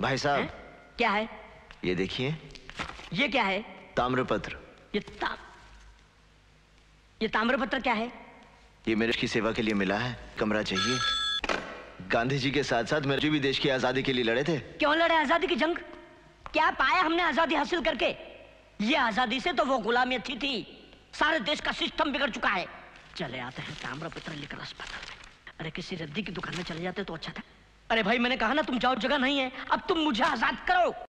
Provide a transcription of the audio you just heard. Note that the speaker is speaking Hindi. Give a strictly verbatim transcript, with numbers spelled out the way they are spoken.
भाई साहब। क्या है? ये देखिए। ये क्या है? ताम्रपत्र। ये ता... ये ताम्रपत्र क्या है? ये मेरे की सेवा के लिए मिला है। कमरा चाहिए। गांधी जी के साथ साथ मेरे भी देश की आजादी के लिए लड़े थे। क्यों लड़े आजादी की जंग? क्या पाया हमने आजादी हासिल करके? ये आजादी से तो वो गुलामी अच्छी थी। सारे देश का सिस्टम बिगड़ चुका है। चले आते हैं ताम्रपत्र लेकर अस्पताल में। अरे किसी रद्दी की दुकान में चले जाते तो अच्छा था। अरे भाई मैंने कहा ना तुम जाओ, जगह नहीं है। अब तुम मुझे आजाद करो।